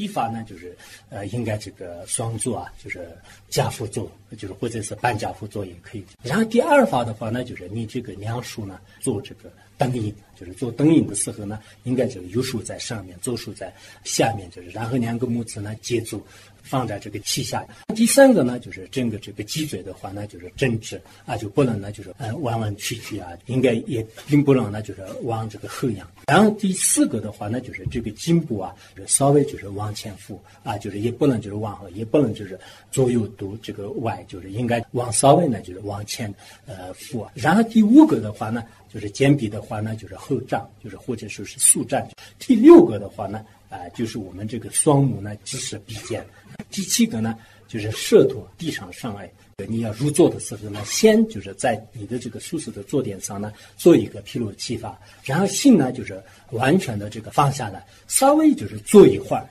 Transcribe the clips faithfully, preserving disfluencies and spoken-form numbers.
一法呢，就是呃，应该这个双做啊，就是家父做，就是或者是半家父做也可以。然后第二法的话呢，就是你这个娘书呢做这个灯影，就是做灯影的时候呢，应该这个右手在上面，左手在下面，就是然后两个拇指呢接住。放在这个膝下。第三个呢，就是整个这个脊椎的话呢，就是正直啊，就不能呢，就是呃弯弯曲曲啊，应该也并不能呢，就是往这个后仰。然后第四个的话呢，就是这个颈部啊，就是稍微就是往前俯啊，就是也不能就是往后，也不能就是左右都这个歪，就是应该往稍微呢就是往前呃俯啊。然后第五个的话呢，就是肩臂的话呢，就是后胀，就是或者说是速站。第六个的话呢，啊、呃，就是我们这个双目呢直视鼻尖。第七个呢，就是舌头地上上来。你要入座的时候呢，先就是在你的这个舒适的坐垫上呢，做一个披露气法，然后心呢就是完全的这个放下来，稍微就是坐一会儿。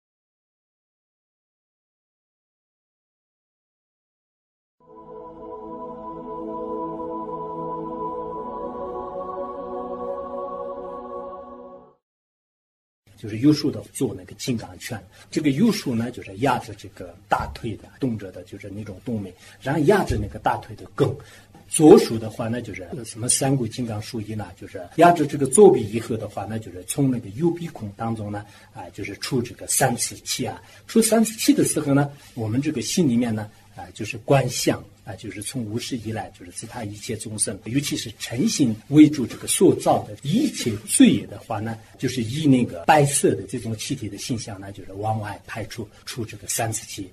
就是右手的做那个金刚拳，这个右手呢就是压着这个大腿的动着的，就是那种动脉，然后压着那个大腿的根。左手的话呢，就是什么三股金刚术一呢，就是压着这个左臂以后的话呢，就是从那个右鼻孔当中呢，啊，就是出这个三次气啊。出三次气的时候呢，我们这个心里面呢，啊，就是观相。啊，就是从无始以来，就是其他一切众生，尤其是诚心为主这个塑造的一切罪业的话呢，就是以那个白色的这种气体的形象呢，就是往外排出出这个三次气。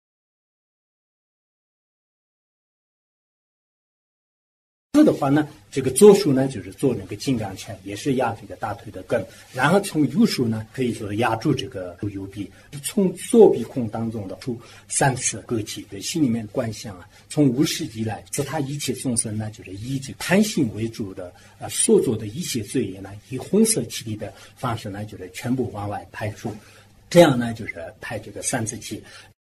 这的话呢，这个左手呢就是做那个金刚拳，也是压这个大腿的根，然后从右手呢可以说压住这个右臂，从左鼻孔当中的出三次嗝气，对心里面观想啊，从无始以来，自他一切众生呢，就是以这贪心为主的啊所做的一切罪业呢，以红色气体的方式呢，就是全部往外排出，这样呢就是排这个三次气。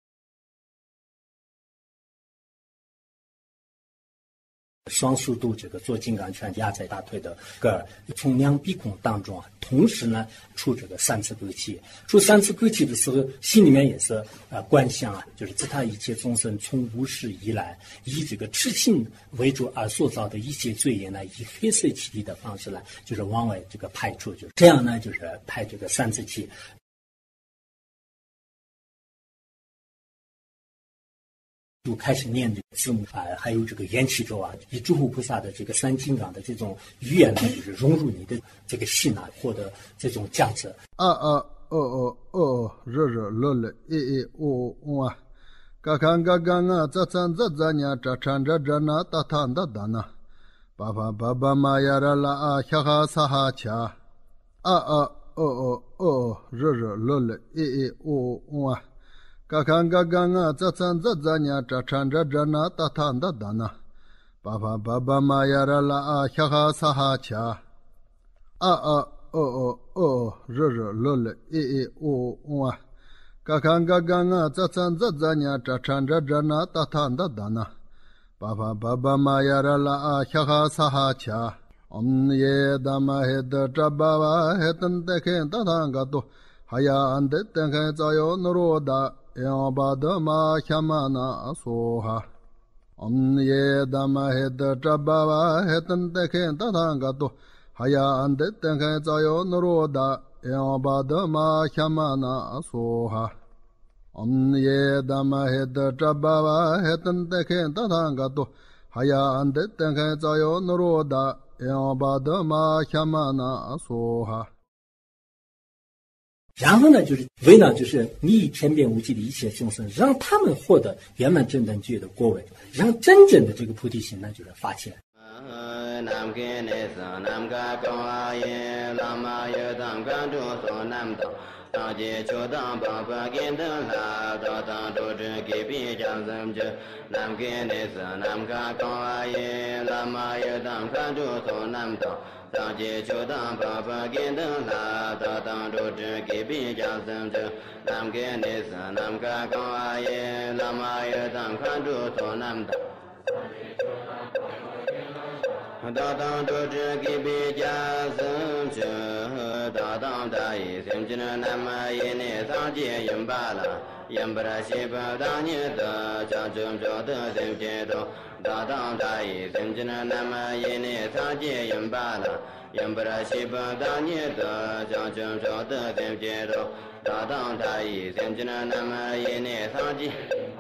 双手都这个做金刚拳压在大腿的根儿，从两鼻孔当中啊，同时呢出这个三次嗝气。出三次嗝气的时候，心里面也是呃观想啊，就是自他一切众生从无始以来，以这个痴心为主而塑造的一切罪业呢，以黑色气体的方式呢，就是往外这个排出，就这样呢，就是排这个三次气。就开始念这个字母啊，还有这个缘起咒啊，以诸佛菩萨的这个三金刚的这种语言呢，就是融入你的这个心啊，获得这种价值。 啊啊哦哦哦，热热热热，诶诶哦哦啊，嘎看嘎看啊，这参这咱呀，这参这这那，达谈达达那，巴巴巴巴玛呀啦啦啊，哈哈撒哈恰，啊啊哦哦哦，热热热热，诶诶哦哦啊。嘎看嘎看啊，这参这咱呀，这参这这那，达谈达达那，巴巴巴巴玛呀啦啦啊，哈哈撒哈恰，啊啊哦哦哦，热热热热，诶诶哦哦啊，嘎看嘎看啊，这参这咱呀，这参这这那，达谈达达那，巴巴巴巴玛呀啦啦啊，哈哈撒哈恰，唵耶达玛嘿德扎巴瓦嘿登德肯达谈嘎多，哈呀安德登肯早有诺罗达。呀巴德玛夏玛那梭哈，唵耶达玛嘿德扎巴瓦嘿登德肯达谈嘎多，哈呀安德登肯早有诺罗达，呀巴德玛夏玛那梭哈，唵耶达玛嘿德扎巴瓦嘿登德肯达谈嘎多，哈呀安德登肯早有诺罗达，呀巴德玛夏玛那梭哈。 然后呢，就是为了就是利益天边无际的一切众生，让他们获得圆满正等觉的果位，让真正的这个菩提心呢，就是发起来。 nam ke ne sa nam ka ko a ye la ma ye dam ka du so nam da da je cho da ba ba gen da la da da do je ge bi jan sam je nam ke ne sa nam ka ko a ye la ma ye dam ka du so nam da da je cho da ba ba gen da la da da do je ge bi jan sam je nam ke ne sa nam ka ko a ye la ma ye dam ka du so nam da 大当主持给比加僧者，大当大意僧只能那么一年三节因巴拉，因巴拉西巴当年的将正着的僧节都，大当大意僧只能那么一年三节因巴拉，因巴拉西巴当年的将正着的僧节都，大当大意僧只能那么一年三节。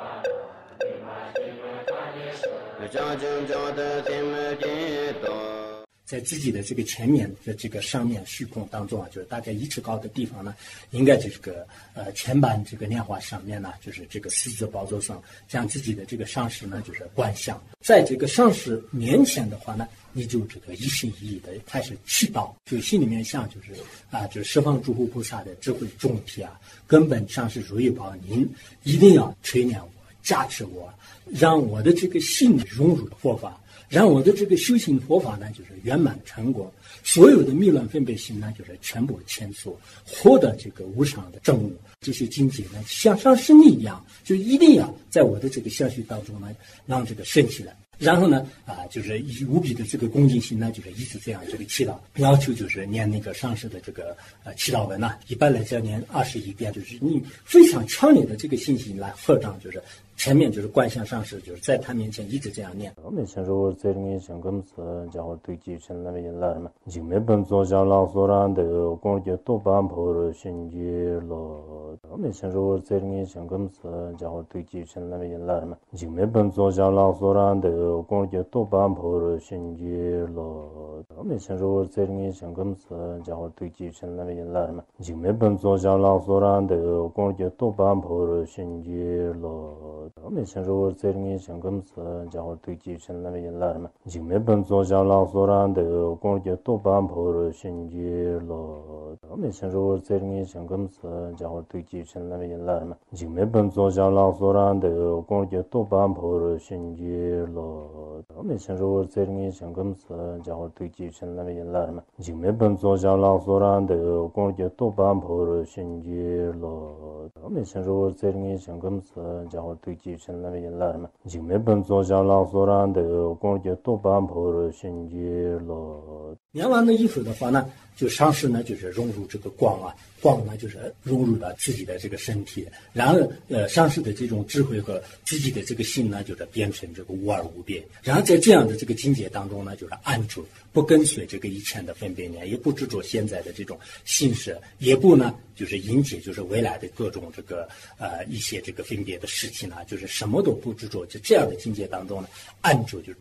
在自己的这个前面的这个上面虚空当中啊，就是大概一尺高的地方呢，应该这个呃前板这个莲花上面呢，就是这个四字宝座上，将自己的这个上师呢，就是观想，在这个上师面前的话呢，你就这个一心一意的开始祈祷，就心里面想就是啊，就是十方诸佛菩萨的智慧众体啊，根本上是如意宝，您一定要垂念我，加持我，让我的这个心融入佛法。让我的这个修行佛法呢，就是圆满成果，所有的迷乱分别心呢，就是全部迁出，获得这个无上的正悟。这些境界呢，像上师力一样，就一定要在我的这个相续当中呢，让这个升起来。然后呢，啊，就是以无比的这个恭敬心呢，就是一直这样这个祈祷，要求就是念那个上师的这个呃祈祷文呐、啊，一般来讲念二十一遍，就是你非常强烈的这个信心来合掌，就是前面就是观想上师，就是在他面前一直这样念。 我们先说这里面想跟是叫我对继承那边来嘛，就没本做下老所让的工作多半破了心结了。我们先说这里面想跟是叫我对继承那边来嘛，就没本做下老所让的工作多半破了心结了。我们先说这里面想跟是叫我对继承那边来嘛，就没本做下老所让的工作多半破了心结了。我们先说这里面想跟是叫我对继承那边来嘛，就没本做下老所让的工作多半破了心结了。我们先说这里面想跟是叫我对继承那边来嘛，就没本做下老所让的工作多半破了心结了。我们先说这里面想跟是叫我对继承那边来嘛，就没本做下老所让的工作多半破了心结了。我们先说这里面想跟是叫我对继承那边来嘛，就没本做下老所让的工作多半破了心结了。 念完了以后的话呢，就上师呢就是融入这个光啊，光呢就是融入了自己的这个身体，然后呃上师的这种智慧和自己的这个心呢，就是变成这个无二无别。然后在这样的这个境界当中呢，就是安住，不跟随这个以前的分别念，也不执着现在的这种心识，也不呢就是迎接就是未来的各种这个呃一些这个分别的事情呢，就是什么都不执着，就这样的境界当中呢，安住就是。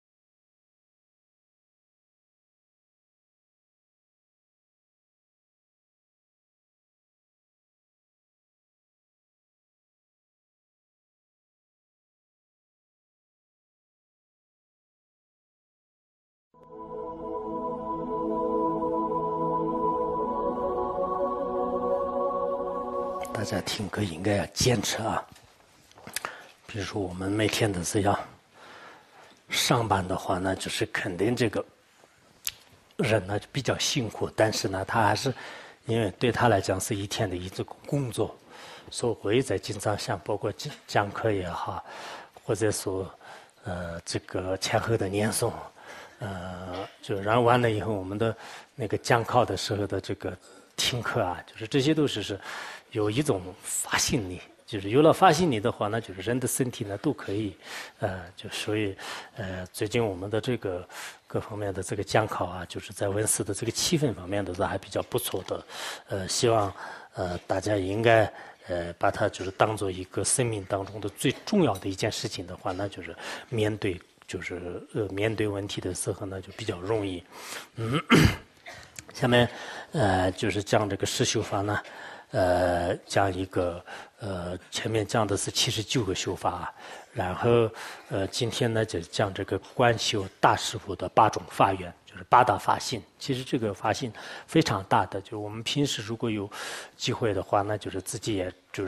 大家听歌应该要坚持啊！比如说我们每天都是要上班的话呢，就是肯定这个人呢就比较辛苦，但是呢，他还是因为对他来讲是一天的一种工作，所以我也在经常想，包括讲课也好，或者说呃这个前后的念诵，呃，就然后完了以后，我们的那个讲考的时候的这个听课啊，就是这些都是是。有一种发心力，就是有了发心力的话呢，就是人的身体呢都可以，呃，就所以，呃，最近我们的这个各方面的这个讲考啊，就是在文思的这个气氛方面都是还比较不错的，呃，希望呃大家应该呃把它就是当做一个生命当中的最重要的一件事情的话呢，就是面对就是呃面对问题的时候呢就比较容易，嗯，下面呃就是讲这个实修法呢。呃，讲一个呃，前面讲的是七十九个修法，然后呃，今天呢就讲这个观修大师父的八种法缘，就是八大法性。其实这个法性非常大的，就我们平时如果有机会的话呢，就是自己也就是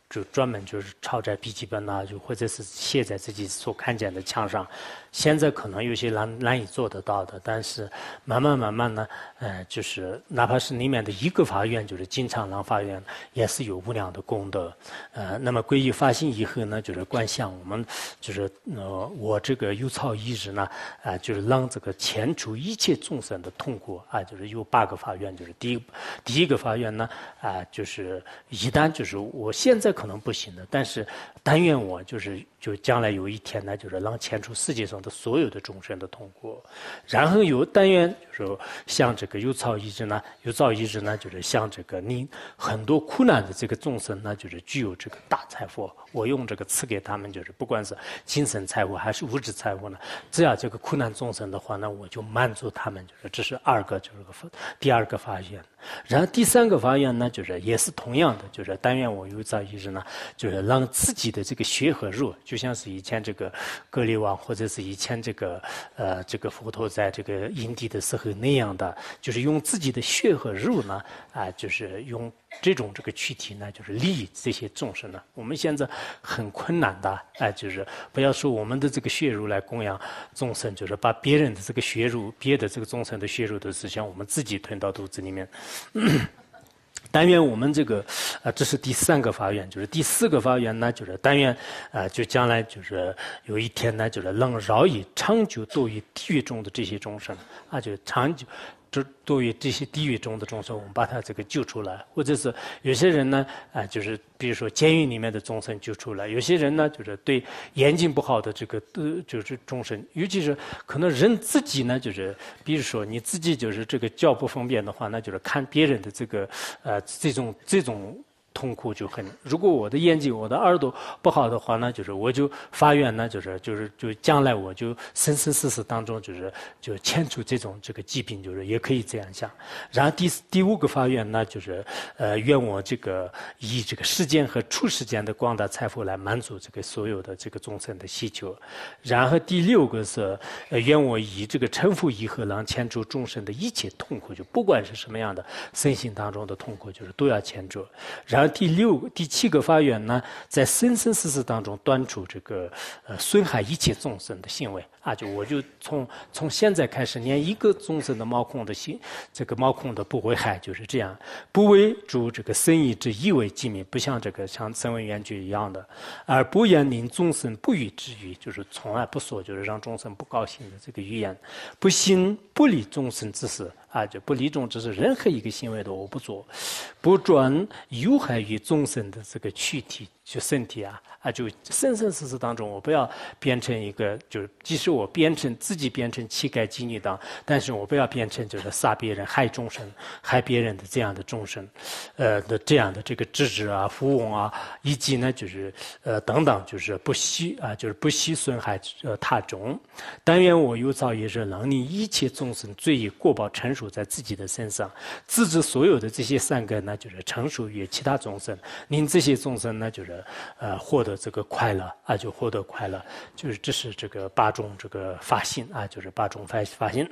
就专门就是抄在笔记本呐、就或者是写在自己所看见的墙上。现在可能有些难难以做得到的，但是慢慢慢慢呢，呃，就是哪怕是里面的一个法院，就是金常郎法院，也是有无量的功德。呃，那么皈依发心以后呢，就是观想我们就是呃，我这个有草一日呢，啊、呃，就是让这个前除一切众生的痛苦啊、呃，就是有八个法院，就是第一第一个法院呢，啊、呃，就是一旦就是我现在可能不行的，但是但愿我就是就将来有一天呢，就是让前除世界上的所有的众生的痛苦，然后有但愿就是像这个有草一日呢，有造一日呢，就是像这个你很多苦难的这个众生呢，就是具有这个大财富，我用这个赐给他们，就是不管是精神财富还是物质财富呢，只要这个苦难众生的话呢，我就满足他们，就是这是二个就是个第二个法院。然后第三个法院呢，就是也是同样的，就是但愿我有朝一日呢，就是让自己的这个血和肉，就像是以前这个格里王或者是以前这个呃这个佛陀在这个因地的时候那样的，就是用自己的血和肉呢，啊、呃，就是用这种这个躯体呢，就是利益这些众生呢。我们现在很困难的，哎、呃，就是不要说我们的这个血肉来供养众生，就是把别人的这个血肉，别的这个众生的血肉都是像我们自己吞到肚子里面。但愿我们这个，呃，这是第三个法院，就是第四个法院呢，就是但愿，呃，就将来就是有一天呢，就是能饶以长久度于地狱中的这些众生，啊，就长久。这对于这些地狱中的众生，我们把他这个救出来，或者是有些人呢，啊、呃，就是比如说监狱里面的众生救出来，有些人呢，就是对眼睛不好的这个呃，就是众生，尤其是可能人自己呢，就是比如说你自己就是这个脚不方便的话，那就是看别人的这个呃这种这种。痛苦就很，如果我的眼睛、我的耳朵不好的话呢，就是我就发愿呢，就是就是就将来我就生生世世当中就是就牵除这种这个疾病，就是也可以这样想。然后第第五个发愿呢，就是呃愿我这个以这个世间和出世间的广大财富来满足这个所有的这个众生的需求。然后第六个是呃愿我以这个成佛以后，能牵除众生的一切痛苦，就不管是什么样的身心当中的痛苦，就是都要牵除。然后第六、第七个法院呢，在生生世世当中断除这个呃损害一切众生的行为啊，就我就从从现在开始，连一个众生的毛孔的行，这个毛孔的不危害，就是这样，不为诸这个生意之以为己民，不像这个像声闻缘觉一样的，而不言令众生不语之语，就是从来不说就是让众生不高兴的这个语言，不行不理众生之事。啊，就不利众之事，任何一个行为都我不做，不专有害于众生的这个躯体，就身体啊啊，就生生世世当中，我不要变成一个，就是即使我变成自己变成乞丐妓女当，但是我不要变成就是杀别人、害众生、害别人的这样的众生，呃的这样的这个智者啊、富翁啊，以及呢就是呃等等，就是不惜啊，就是不惜损害呃他众。但愿我有朝一日能令一切众生罪业过报成熟在自己的身上，自知所有的这些善根呢，就是成熟于其他众生，令这些众生呢，就是呃获得这个快乐啊，就获得快乐，就是这是这个八种这个发心啊，就是八种发发心。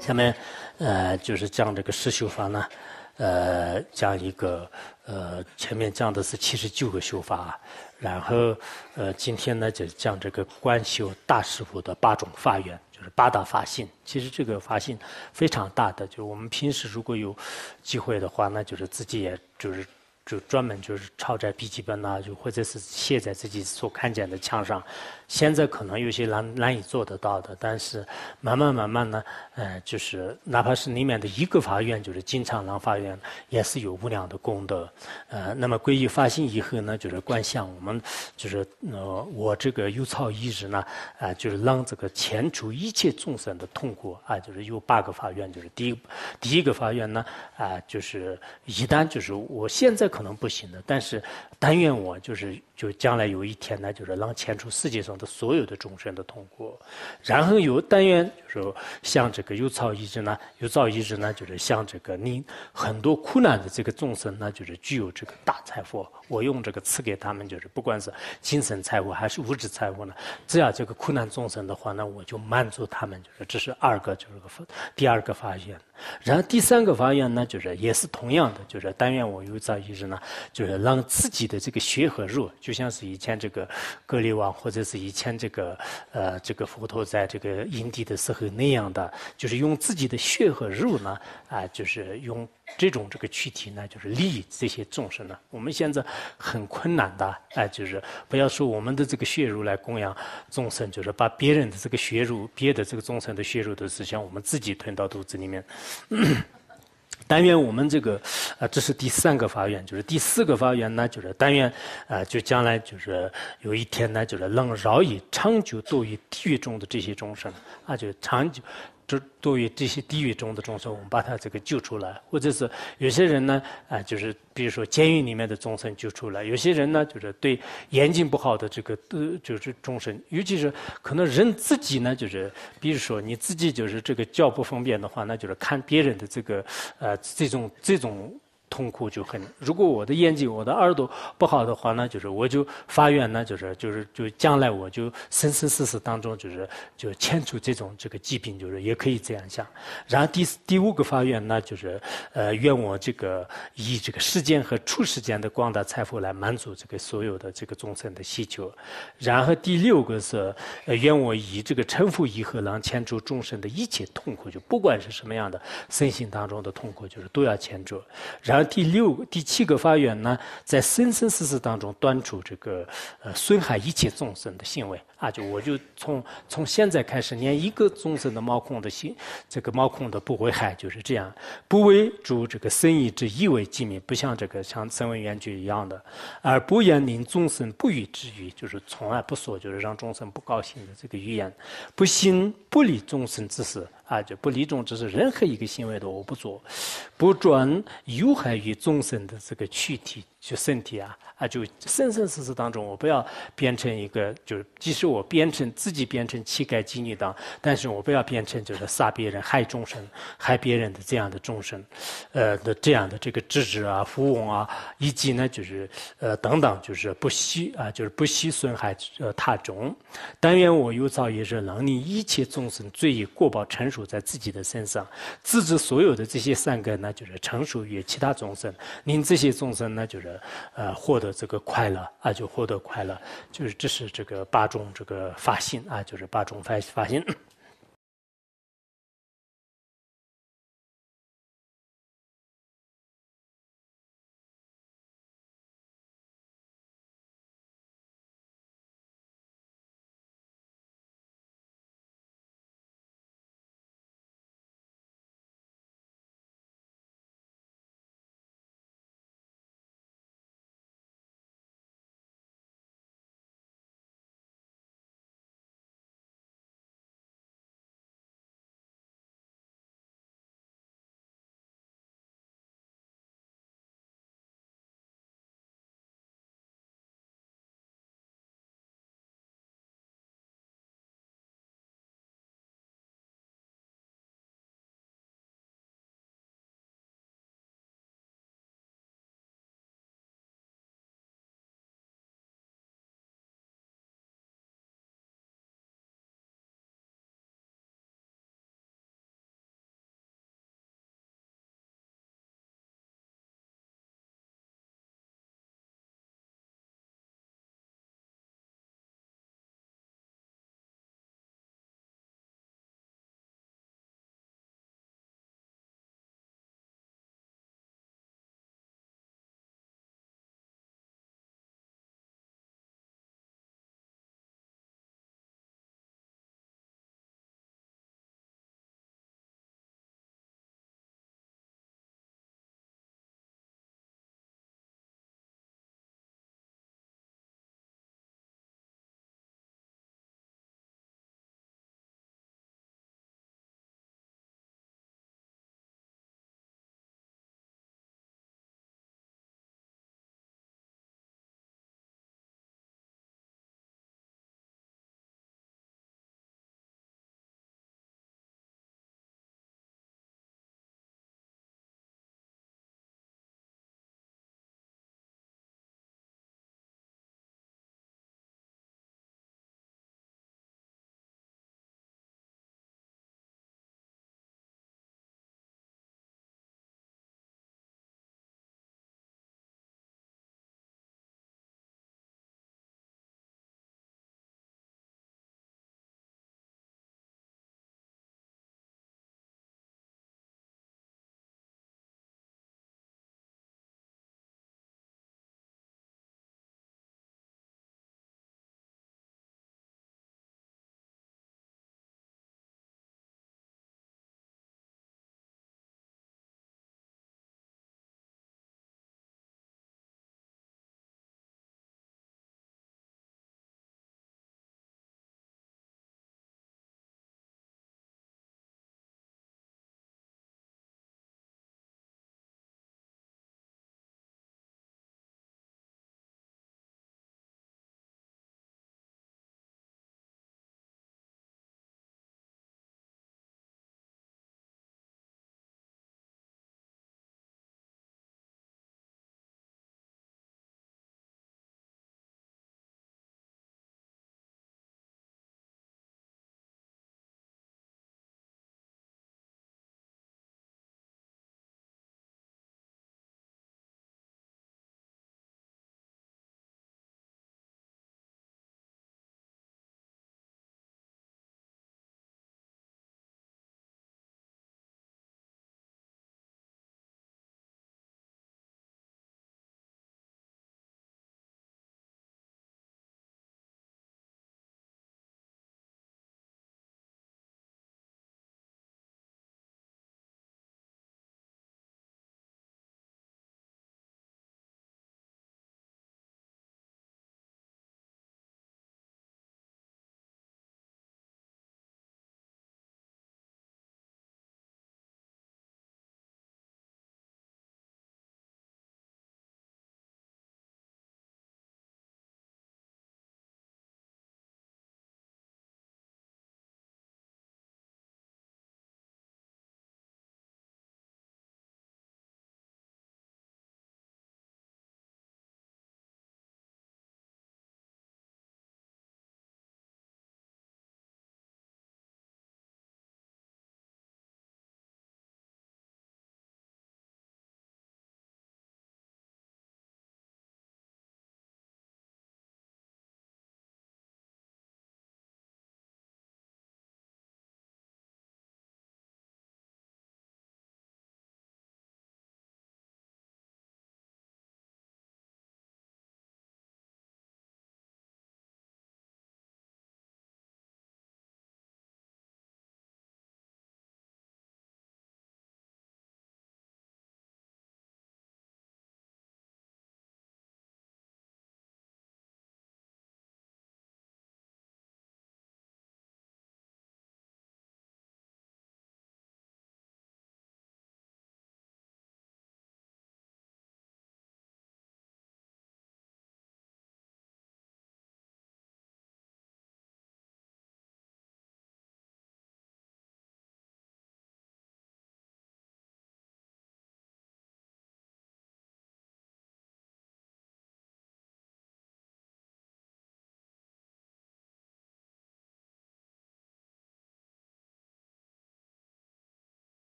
下面呃就是讲这个实修法呢，呃讲一个呃前面讲的是七十九个修法，然后呃今天呢就讲这个观修大师傅的八种法源，就是八大法性。其实这个法性非常大的，就是我们平时如果有机会的话呢，就是自己也就是就专门就是抄在笔记本呐、啊，就或者是写在自己所看见的墙上。现在可能有些难难以做得到的，但是慢慢慢慢呢，呃，就是哪怕是里面的一个法院，就是金常郎法院，也是有无量的功德。呃，那么皈依发心以后呢，就是观想我们就是呃，我这个有草一日呢，啊、呃，就是让这个前除一切众生的痛苦啊、呃，就是有八个法院，就是第一第一个法院呢，啊、呃，就是一旦就是我现在可能不行的，但是但愿我就是就将来有一天呢，就是让前除世界上的所有的众生的痛苦，然后有但愿就是像这个有草一日呢，有造一日呢，就是像这个你很多苦难的这个众生呢，就是具有这个大财富，我用这个赐给他们，就是不管是精神财富还是物质财富呢，只要这个苦难众生的话呢，我就满足他们，就是这是二个就是个第二个法院。然后第三个法院呢，就是也是同样的，就是但愿我有朝一日呢，就是让自己的这个血和肉，就像是以前这个格里王或者是以前这个呃这个佛陀在这个因地的时候那样的，就是用自己的血和肉呢，啊、呃，就是用这种这个躯体呢，就是利益这些众生呢。我们现在很困难的，哎、呃，就是不要说我们的这个血肉来供养众生，就是把别人的这个血肉，别的这个众生的血肉都是像我们自己吞到肚子里面。但愿我们这个，呃，这是第三个法院，就是第四个法院呢，就是但愿，呃，就将来就是有一天呢，就是能饶以长久度于地狱中的这些众生，啊，就长久。这对于这些地狱中的众生，我们把他这个救出来，或者是有些人呢，啊、呃，就是比如说监狱里面的众生救出来，有些人呢，就是对眼睛不好的这个呃，就是众生，尤其是可能人自己呢，就是比如说你自己就是这个脚不方便的话，那就是看别人的这个呃这种这种。痛苦就很，如果我的眼睛、我的耳朵不好的话呢，就是我就发愿呢，就是就是就将来我就生生世世当中就是就牵除这种这个疾病，就是也可以这样想。然后第第五个发愿呢，就是呃愿我这个以这个世间和出世间的广大财富来满足这个所有的这个众生的需求。然后第六个是呃愿我以这个成佛以后能牵除众生的一切痛苦，就不管是什么样的身心当中的痛苦，就是都要牵除。然后第六、第七个法院呢，在生生世世当中断除这个呃损害一切众生的行为啊，就我就从从现在开始，连一个众生的毛孔的行，这个毛孔的不危害，就是这样，不为诸这个生意之以为己民，不像这个像声闻缘觉一样的，而不言令众生不语之语，就是从来不说就是让众生不高兴的这个语言，不行不理众生之事。啊，就不利众之事，任何一个行为都我不做，不专有害于众生的这个躯体，就身体啊啊，就生生世世当中，我不要变成一个，就是即使我变成自己变成乞丐妓女当，但是我不要变成就是杀别人、害众生、害别人的这样的众生，呃的这样的这个智者啊、富翁啊，以及呢就是呃等等，就是不惜啊，就是不惜损害呃他众。但愿我有朝一日能令一切众生罪业过报成熟在自己的身上，自知所有的这些善根呢，就是成熟于其他众生，令这些众生呢，就是呃获得这个快乐啊，就获得快乐，就是这是这个八种这个法性啊，就是八种法法性。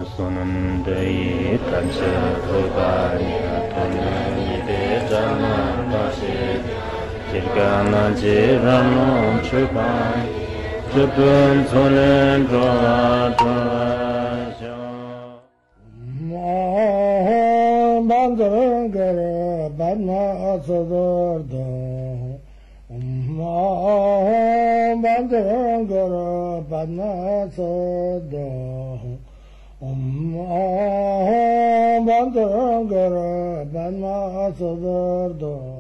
Sunandai Tancha Rupanya Tanani Bejana Pashi Jirgana Jirano Chupai Chupun Solen Droa Bandangara Badna Asadorda Bandangara Badna Asadorda Bandangara Badna Asadorda